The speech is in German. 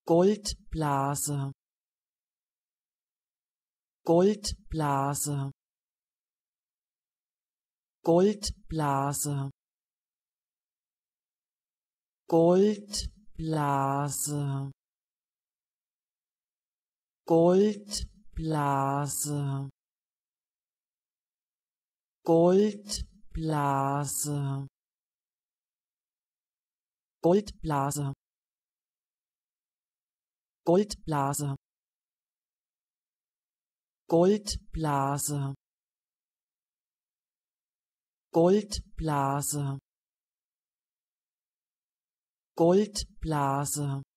Goldblase, Goldblase, Goldblase, Goldblase, Goldblase, Goldblase, Goldblase, Goldblase, Goldblase, Goldblase, Goldblase,